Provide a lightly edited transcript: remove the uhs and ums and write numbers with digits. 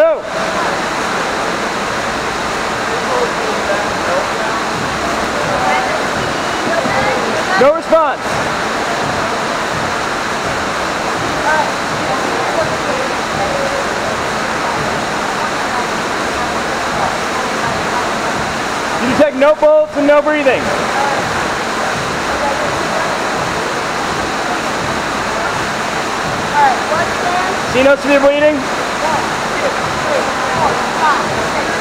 Go! No response. You detect no pulse and no breathing. See no severe bleeding? 1, 2, 3, 4, 5, 6.